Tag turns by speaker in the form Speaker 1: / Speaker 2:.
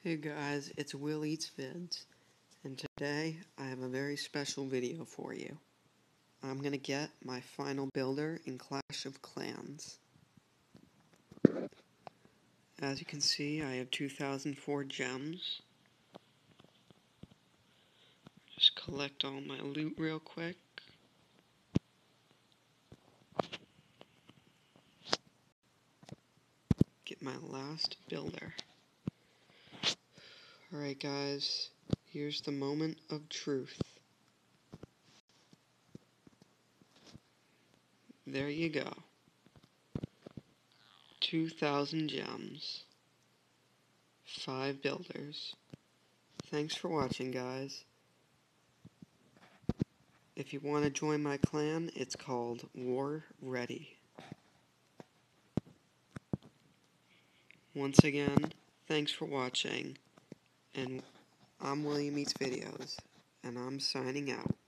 Speaker 1: Hey guys, it's Will Eats Vids, and today I have a very special video for you. I'm gonna get my final builder in Clash of Clans. As you can see, I have 2004 gems. Just collect all my loot real quick. Get my last builder. Alright guys, here's the moment of truth. There you go. 2,000 gems. 5 builders. Thanks for watching, guys. If you want to join my clan, it's called War Ready. Once again, thanks for watching, and I'm William Eats Videos, and I'm signing out.